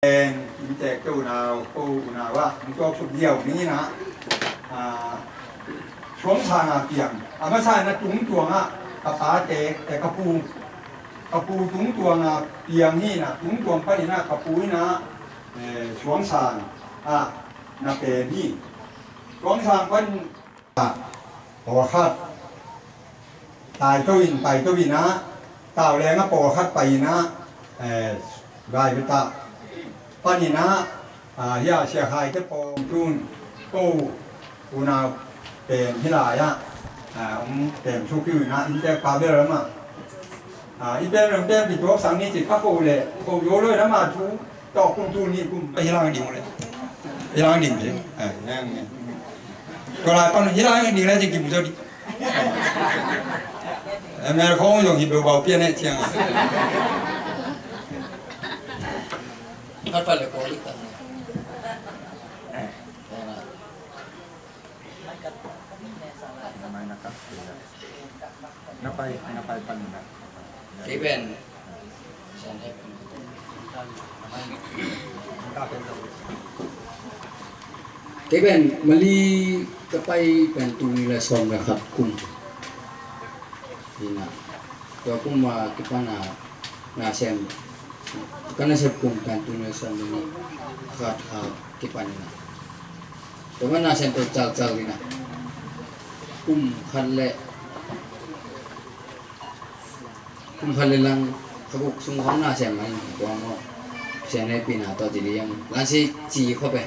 งมีแจกเจ้าหนาวปูหนาวว่ามันก็ชุดเดียวนี้นะช่วงทางเปียงไม่ใช่นะจุ้งตัวกระตาแจกแต่กระปูจุ้งตัวเปียงนี่นะจุ้งตัวไปนะกระปูนี่นะช่วงทางนาเป็นนี่ช่วงทางเป็นปอคัดตายตัววินไปตัววินนะต่าวแรงก็ปอคัดไปนะรายไปตาปานินะเฮียเชียร์ไฮก็ปองจุนปูนาเป็นที่ไหนเป็นชุกิวนะอินเตอร์ปาเบลล์มาอินเตอร์เริ่มเต้นปิดตัวสังนี้จิตพักโอเลยโอโยเลยนะมาชูต่อคุมจูนี่คุมไปที่ร้านดิ่งเลยที่ร้านดิ่งเลยนั่งไงก็ลายปันที่ร้านดิ่งแล้วจะกินจะดิแม่เขาอยู่ที่เบาๆเพี้ยนเนี่ยเชียง Apa le kuali kan? Napay pan na. Kiben. Kiben mali kapay pentu nila som rakat kum. Ina. To kum kipana na sem. Karena saya kumkan dunia suami kat kipan ini. Dengan nasi itu cal ini. Khalle lang kabuk sungguh nasi main. Tuang mo saya pina atau jadi yang nasi ci kope.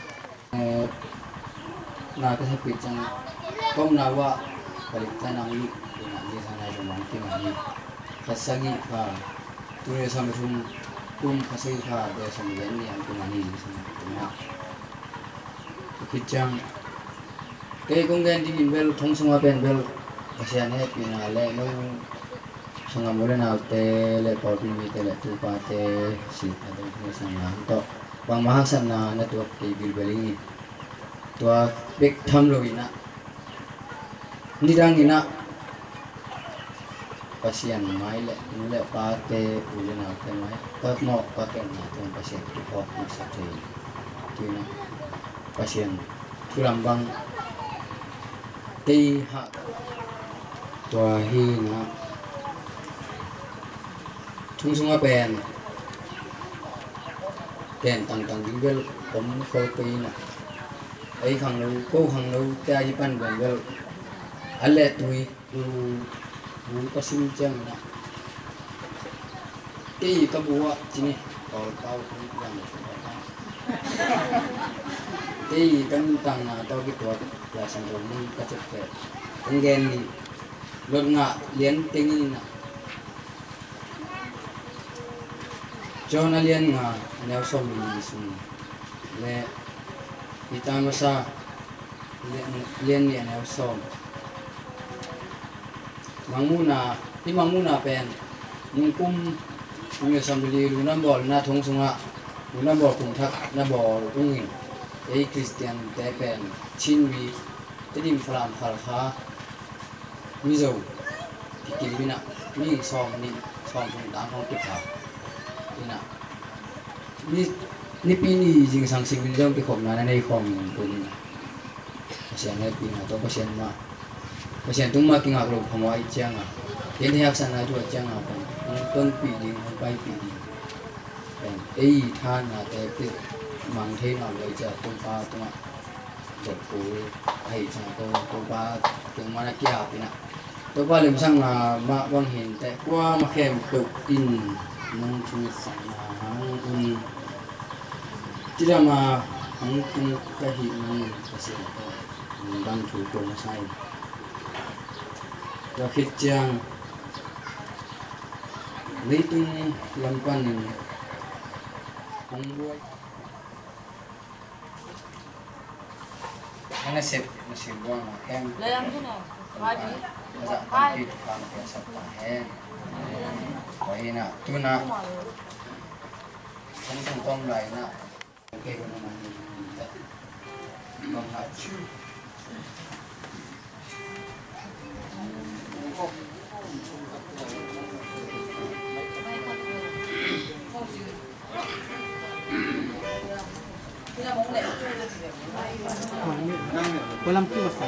Nah kesah picang kom nawa balik tanang ni di sana itu mungkin lagi kasagi dunia suami kum kasih dia sembilan yang kumani semua. Kecang, kayak konggan di bel thong semua bel kasihannya pinale lo sangat mulai naute le kopi le tu pate si ada sana untuk bang mahasan na network di bel ini tua big tham lo ina ni dang ina pasien mai le pate ulen ate mai tak mo pakai na tong pasien tu kok masa tu na pasien tulambang ti ha tua hi na thung sunga pen tang dingel kom ko pe na ai khang lo ta yi pan bel alle tui bukan pasincang na, kei kabuat sini kalau tahu kan, kei kentang atau gitu biasa orang kacet, enggen ni, lor ngak lian tinggi na, jauh nalian ngak nelson ni sini, le kita masa lian nelson. Mangmuna pen mungkum punya sambili luna bol na thong sunga luna bol kum thak na bol ungin Christian tepen chinwi tedim flam khalkha mizo kikilbina mi som thong dang thong tikha ina ni pini jing sang sing jong ki khom na nei khom kun pasien ne pina to pasien ma pasien tung ma king aglo phomwa ichang yen hak sana ju achang apa tong pi ding pai pi ding pen ei than na te pi mang the na loi cha tung pa tung de pu ai cha to pa tung ma na kya pi na to pa lim sang na ma bang hin te kwa ma khem tu in nong chu sa na hang tira ma hang tung ka hi nong pasien to bang chu ko ma sai Rakit yang litung lampan ini membuat mana sip masih buang makan Layang tu na, wadi. masa nanti tukang biasa pahen kau ina tu na kan tong lain na oke kau mana tong hacu Walang puasa.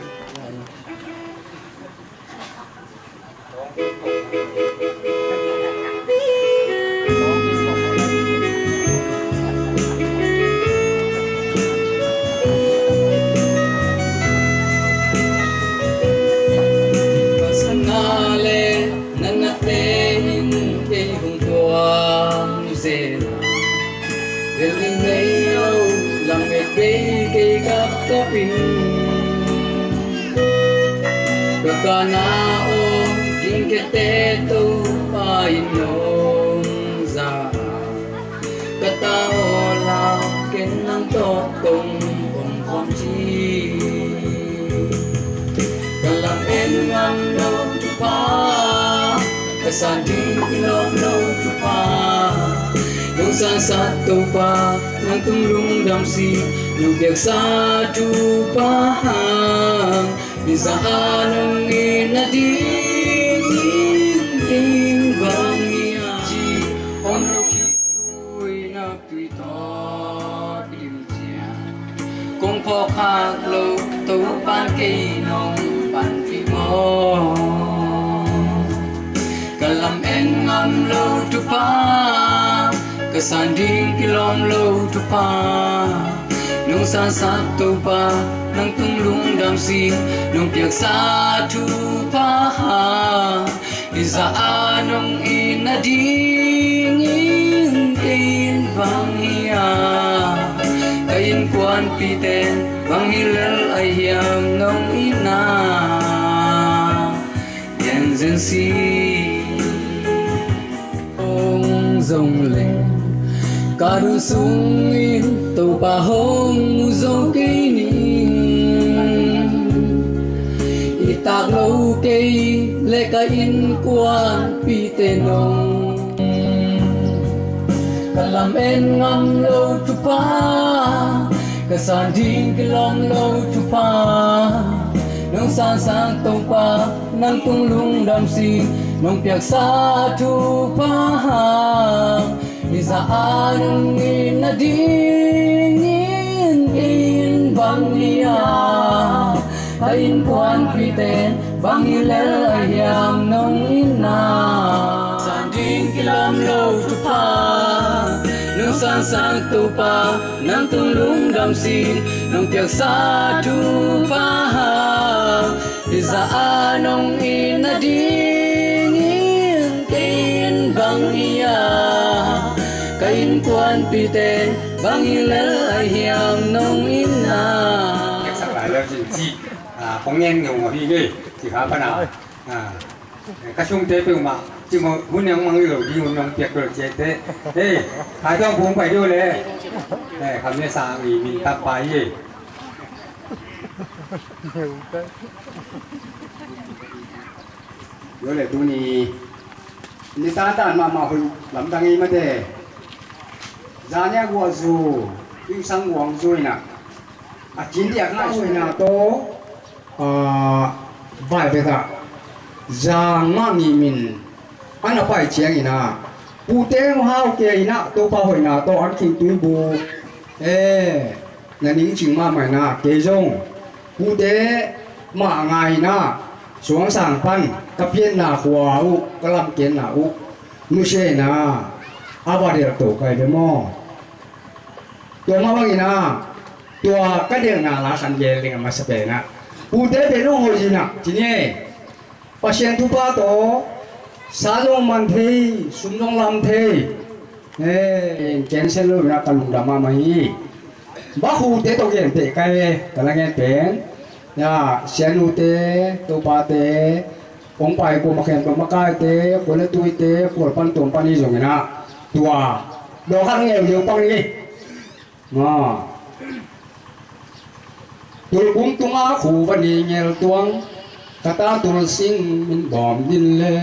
Kakanao gingkete tu painong za katao lao kenang tokong om chi kalang en ngam no tu pa kasanding ilom no tu pa nung sa tu pa nang tunglung damsi nung biag sa tu pa bisa anong inading bang iaji ono kiuy na tuito pilimjian kung po kaklo tu pan kinong pan mo kalam en ngam lo tu pa kasanding kilom lo tu pa nung sa tu pa nang tunglung damsi nung piag sa tu pa isa anong inadingin kain bang iya kain kuan piten bang hilal ayam nong ina yan zen si ong zong leng karu sungin tu pa hong zong kini itak lâu cây lệ ca in quan pi tên nông cả làm em ngâm lâu chu pa cả sàn đi cái lòng lâu chu pa nông san sang tông pa nang tung lung đam si nông piak sa chu pa isa anong inading in bang iya kain kuan piten bang hilal ayam nong ina sanding kilam lo tu pa nung sang sang tu pa nang tunglung damsin nung piag sa tu pa isa anong inading kain bang iya kain kuan piten bang hilal ayam nong ina phóng nhanh nhiều ngồi đi chỉ khá phần nào các trung tế từ mà chỉ một muốn nhang mang nhiều đi một nhang tiệc rồi chế thế hey hai thằng cũng phải đưa lên này khám nhà sang thì mình tập bài gì rồi lại tu ni ni ta ta mà hồi làm đăng ấy mà thế giá nhà của dù kinh sang hoàng rồi nè chính địa ngay rồi nào to vài về ta già mang mình anh là phải chén gì na bù téo hao kia na tôi bao hồi na tôi ăn kinh túi bù là những chuyện mà mày na kế rong bù té mà ngày na xuống sàng pan cặp viên na hòa u cái làm kiến na u nu xe na aba để tổ cái đấy mò tôi mà bao gì na tôi cái điều na là sản về liền mà sắp na bù té bên nó hồi gì na chỉ nhé pasien tu pa to salong man thei sumdong lam thei cancel lu na kalung dama mai ba khu te to gen te kai kalangen pen ya sianu te to pa te ong pai ko makhen ko makai te ko le tui te ko pan tom pani jong na tua do khang ngeu yo pang ni ma tul kum tunga khu vani ngel tuang kata tul sing min bom din le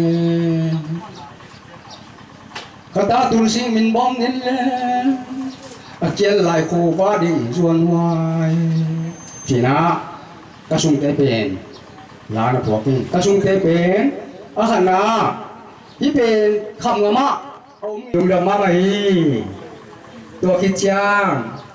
kata tul sing min bom din le a chel lai khu va ding zuan wai china kasung te pen la na pok ni kasung te pen a khana hi pen kham ngama om yum dam ma mai to khit chang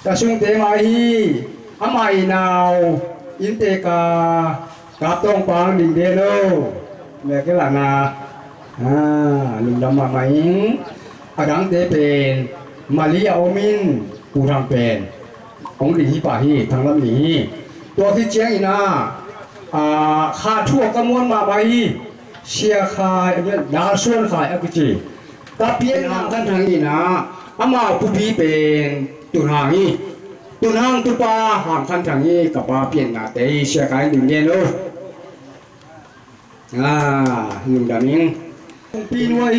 กระชุงเตมาฮีอามาอีนาวอินเตกากาบตองปังดิ่งเดโลเมื่อกี้ล่ะนะลุงดำมาไหมอาดังเตเป็นมาลีอาโอมินกูทำเป็นองค์ดีที่ป่าฮีทางลำนี้ตัวที่เจียงอีน่าข้าทั่วกระมวลมาใบเชียคายเนี่ยดาส่วนขายอภิจีตาเพียงทางกันทางอีน่าอามาผู้พี่เป็นตุนหางอีตุนหางตุปาหางกันทางอีกับปาเปลี่ยนงาเตเชียคายดึงเย็นเลยหนึ่งดามิงปีนวย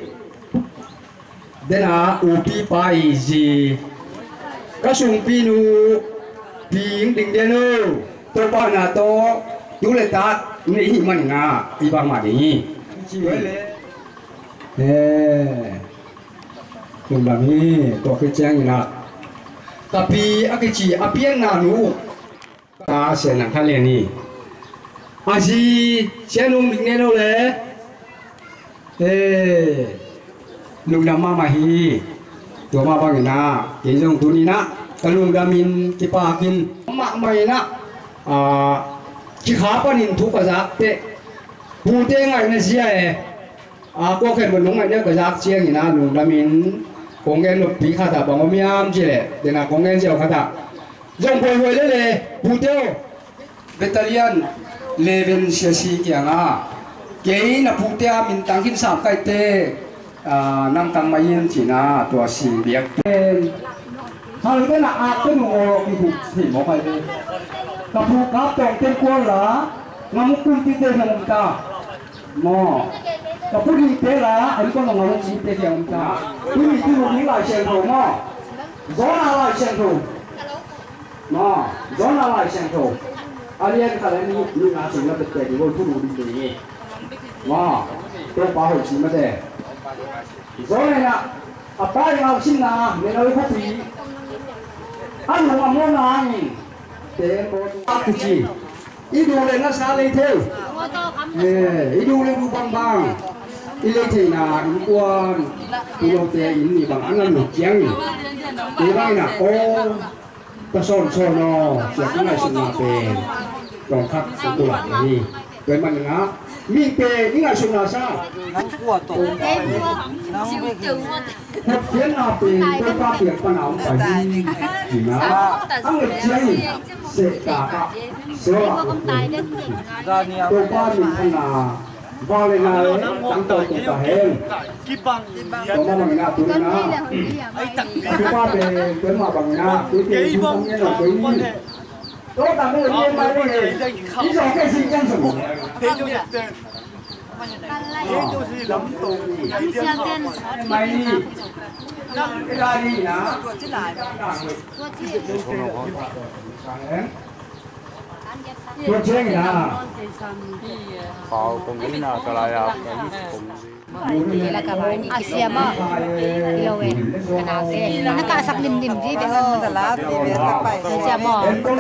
เดน่าอุปีไปจีกระสุนปีนูปีงดึงเย็นเลยตัวป้านาโตยูเลตัดนี่มันงาปีบางมาดีจีเวเลลุงแบบนี้ตัวคือแจ้งอยู่นะแต่ปีอากิจีอาเปียนนานูตาเสียหนังทะเลนี่อาจีเสียลุงดึงเนโนเลยลุงดำมาฮีตัวมาบางนะเกี่ยงตัวนี้นะกลุงดำมินกิปากินมาไม่นะที่ขาปนินทุกกระซักเตะผู้เตงไงเนี่ยเสียก็แค่บนน้องไงเนี่ยกระซักเชียงอีนะลุงดำมินคงเงินหลบปีขาดบางว่าไม่ยามเจเลยเดี๋ยวนะคงเงินเจียวขาดจงไปหวยเลยผู้เดียวเบตเตอรี่นเลเวนเชียซีเกียงเกย์นะผู้เดียวมินตังหินสามไก่เตนั่งตังมายินจีน่าตัวสีเบียกเป็นทางนี้นะอาเป็นโอ้มีผู้ที่มองไปเลยกับผู้กับตรงเต็มกวนละงามุกุลที่เดินลงตาหม้อกับผู้ที่เตะละอันนี้ก็ลงมาลงที่เตะลงตาผู้ที่ที่ลงนี้ลายเชียงโถหม้อย้อนลายเชียงโถหม้อย้อนลายเชียงโถอันนี้ขณะนี้ลูกอาศิลป์เป็นเตะที่ว่าผู้รู้ดีนี่หม้อตัวปลาหัวชีมาเตะย้อนเลยนะอาป้ายังเอาชิ้นนาเมื่อเราไปคุยอันนั้นมันนานเต็มหมดทุกทีอีดูเลยนะสาเลยเท่อีดูเลยดูบางๆอีเลยที่นาอีกวนอีโรเตอีนี่บางอันนั้นหนุกเจียงอีบ้างนะโอ้กระสอนโซนอเสียงอะไรสุนาเป็นรองคับตัวหลักนี่เป็นมันนะมีเปย์นี่ไงสุนาซาน้ำขั้วตัวน้ำไม่กินหดเทียนนาเป็นตัวป้าเปียกปนาวไปดีนะทั้งหมดเชียงเสกาเสือตัวป้ามีขนาดว่าเลยนะตั้งตัวตัวเองตัวมาบางนาตัวนะตัวป้าเป็นมาบางนาตัวเองตัวนี้หน่อยตัวนี้ตัวต่างกันเรียนมาเลยที่สองแค่สิ่งยังสมบูรณ์ไม่ไม่ได้ดีนะตัวเช่งนะเปล่าตรงนี้นะกระไรอ่ะแล้วก็อาเซียบ่กิโลเวนขนาดเองแล้วก็สักนิ่มๆที่เป็นแต่ละปีเดียวไปจะบ่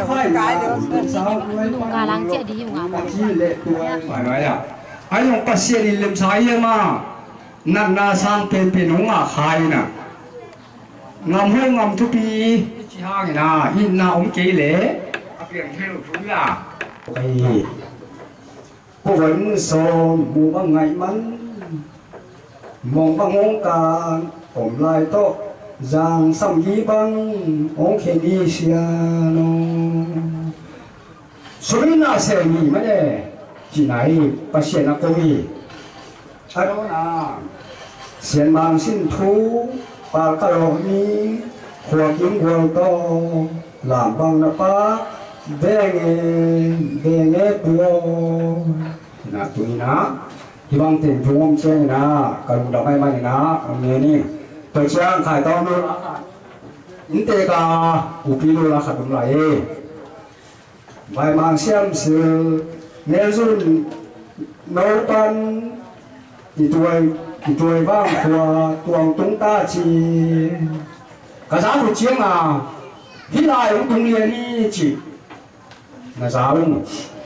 กาลังเจดีอยู่งามไม่อ่ะไอ้ยงปัสเซียนิลมสายมานั่นนาสังเป็นหงอาคายน่ะงามห้วยงามทุปีที่ห้างน่ะหินนาอมเกเล่เปลี่ยนเทลุทุยอ่ะไอ้ผู้วันโซมูบังไงมันมองบังงการผมลายโตจางสัมยีบังองเคดีเชียโนสุรินาเซนีไม่ได้ที่ไหนปัสเซียนักวีอารมณ์น่ะเสียนบางสิ้นทูปากกะโหลกนี้ขวบยิ้มขวบโตหลามบังนะป้าเด้งปัวนะตัวนี้นะที่บางติ่งทุ่งเช่นนะกระดูกดอกไม้มาอย่างนะเงี้ยนี่ตัวเชียงขายต้อมดูอินเตกาอุปิโลละขัดตรงไหนใบมังเสียมสื่อเนซุนโนปันอีตัวบ้างตัวตุงตาชีกระซ่าถูกเชียงอ่ะที่ลายของตรงเรียนนี่จีกระซ่าลุง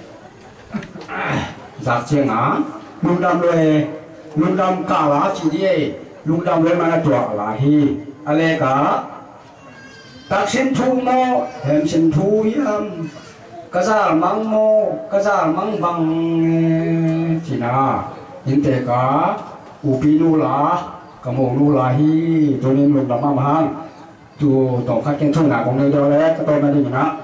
จากเชียงอ่ะลุงดำเลยลุงดำกาลาจีดีลุงดำเลยมาตัวอะไรอะไรกะตักสินทูโมเห็นสินทูยามกระซาลมังโมกระซาลมังบังที่นาอินเตกาอุปีนูลากระโมนูลาฮีตัวนี้ลุงดำมาหังตัวต่อข้าเก่งช่วงหน้าของเนยเดียวแล้วก็ตัวนั้นนี่นะ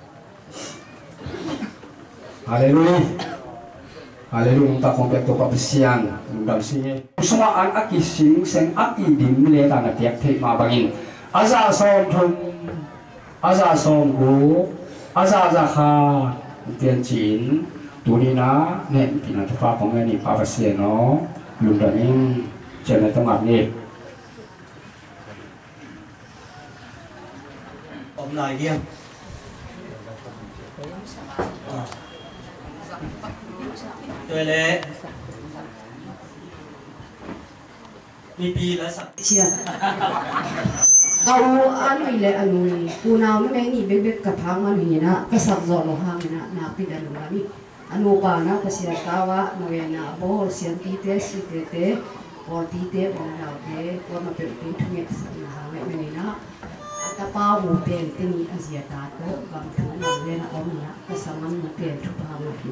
ฮาเลลูยาฮาเลลูยาtak kompet to kapesian undang singe semua an aki sing seng aki dim le tanah tiak thei ma bangin aza som thum aza som gu aza za kha tian chin tu ni na ne pina faของนี่pa pasien no undang ing chena tong ni om lại kia tôi lẽ đi là sao chiaเอาอันนี้เลยอันนี้กูนาวไม่ได้นี่เบ็ดกับพังอันนี้นะก็สับจอดลงห้างนะนับปีเดือนละนี่อันนู้นป่านะก็เสียตาวะโนเวนะโบเสียตีเตสิเตเตบอตีเตบอลดาวเตก็มาเป็นปีทุกอย่างสักนะไม่นี่นะแต่ป้าหูเป็นที่นี่อาเซียตาโตบางทุกบางเรื่องเอาเนี่ยก็สามารถมาเป็นทุกภาพเลย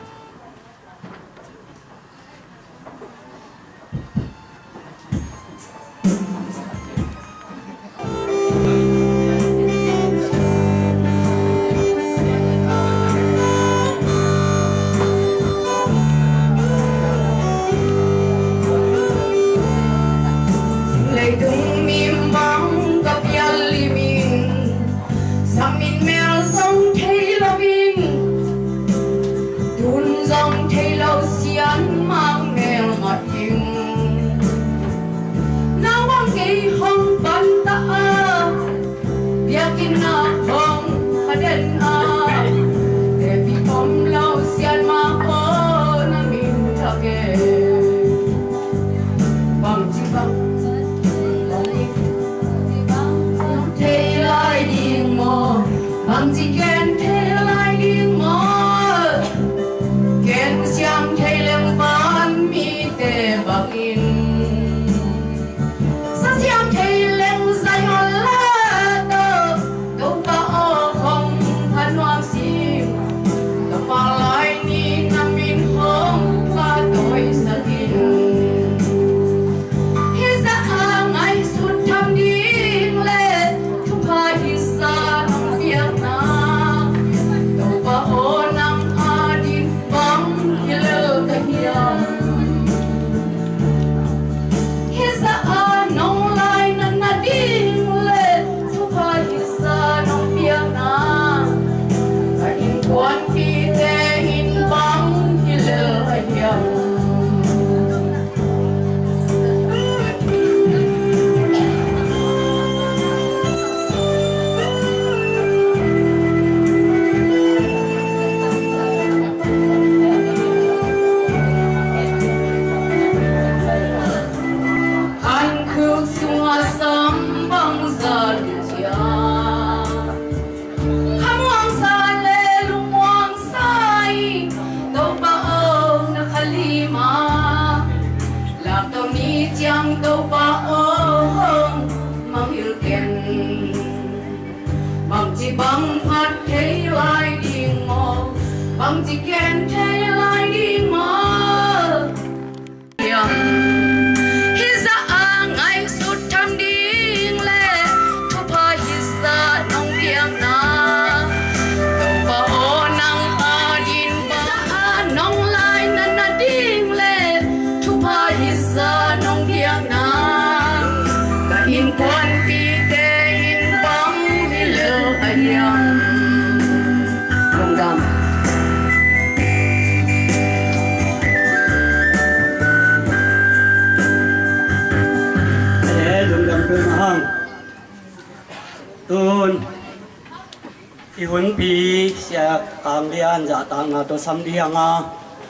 Ihun pi siya kanglian za tanga to samdianga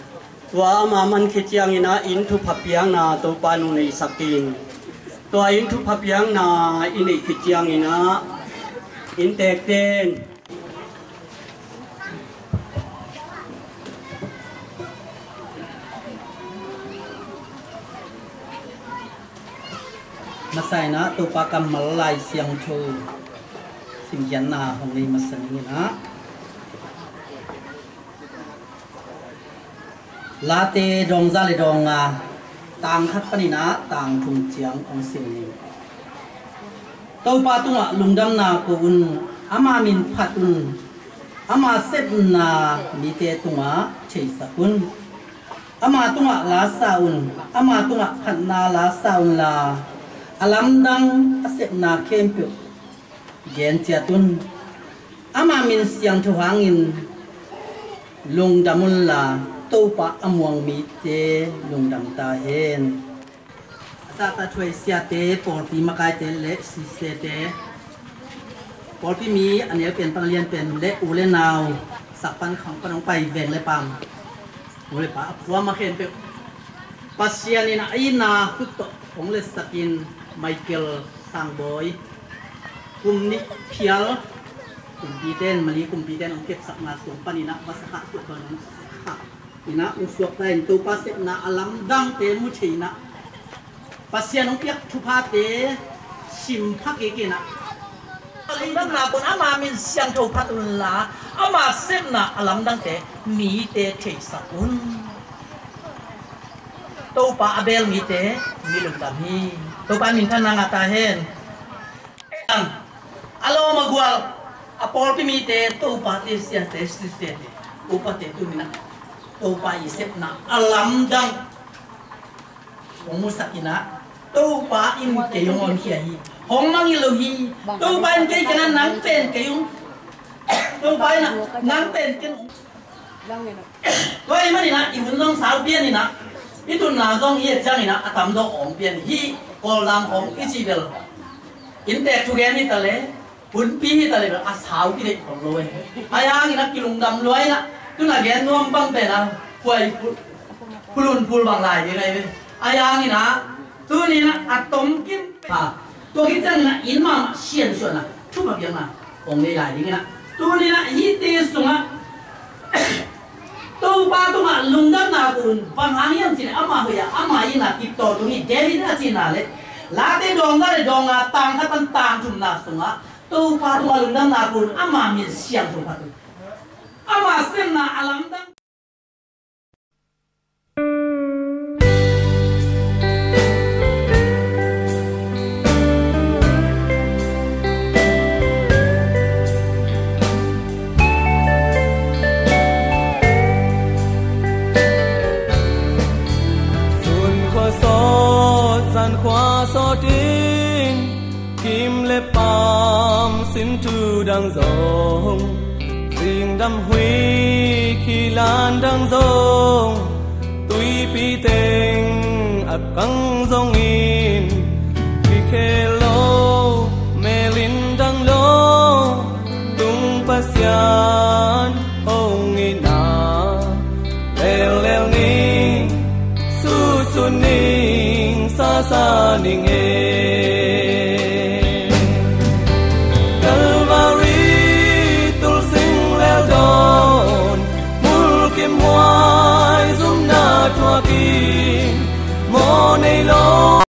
wa maman khitiang ina into phapiang na to panu nei sakin to into phapiang na ini khitiang ina in tek ten masai na to pakam malai siang thu ทิมยันนาของนี้มาสนินะลาเตดองซาเลดองต่างคัดปนินะต่างทุ่งเจียงองสิงนี้ตัวปาตุงลุงดำนากุนอามามินพัตุนอามาเซบนามีเตตุงเชยสกุนอามาตุงลาซาอุนอามาตุงขันนาลาซาอุนลาอาลัมดังเซบนาเข้มปิวเย็นเจียตุนอามามินเสียงทุหังินลุงดำมุนลาตัวปะอมวงมีเตลุงดำตาเห็นตาช่วยเสียเตปอลปีมากายเตเละสิเสเตปอลปีมีอันนี้เป็นปังเรียนเป็นเละอูเละนาวสักปันของปนองไปเวนเลยปามโอ้ยป้าพัวมาเห็นเป็นปัสเซียนี่นะไอ้นาคุตโตของเลสกินไมเคิลซังบอยกุมนิเพียลกุมปีเต้นมาลีกุมปีเต้นองเก็บสักมาส่งปานินะภาษาสุดตอนนั้นนี่นะอุศวกไทยตัวปัสเซนะอลัมดังเตมุชีนะปัสเซียนองเปียกทุพาเตชิมพักเกนะลิงดังนาคนอามามินเสียงโทพัตุลาอามาเซบนะอลัมดังเตมีเตเทสักุนตัวปาอเบลมีเตมีลุกตามีตัวปามินท่านนางตาเห็นอารมณ์กวลอพอลพิมีเตตัวปาเตเสียเตสิเตตัวปาเตตุมินะตัวปาอิเซบนะอลัมดังองมุสักินะตัวปาอินเกยงอนเขียฮีหงมังอิโลฮีตัวปาอินเกยกันนังเป็นเกยงตัวปาอินะนังเป็นกันตัวไอ้มันนี่นะอีหุ่นน้องสาวเปียนี่นะอีตุนนาจงเยี่ยจังนี่นะอาตามดอกองเปียนฮีกอลลามของอิจิเบลอินเตอร์ทุเกนี่ตะเลหุ่นปีนี่ตะเลแบบอาสาวกิเลสของรวยอายานี่นะกิลุงดำรวยนะตุนอาแกนนวมบังเป็นนะป่วยพูลุนพูลบางลายยังไงเป็นอายานี่นะตัวนี้นะอาตมกินตัวกินจังนี่นะอินมาเชียนส่วนนะทุกแบบยังนะองค์นี้ลายยังไงนะตัวนี้นะฮีเตสุงะตัวป้าตัวมาลุงดำนาคุณปัญหานี้ยังจีนอามาหัวอามาอินะติดต่อตรงนี้เดลิน่าจีน่าเลยลาเตดองได้ดองต่างกันต่างจุ่มนาสุงะตัวป้าตัวมาลุงดำนาคุณอามามีเสียงทุกคนอามาเส้นนาอลัมดังdong riêng đam huy khi lan đang dong tuy pi tình ắt căng dong in khi khe lô mê linh đang lô tung pasian ông ina leo leo ning su su ning sa sa ning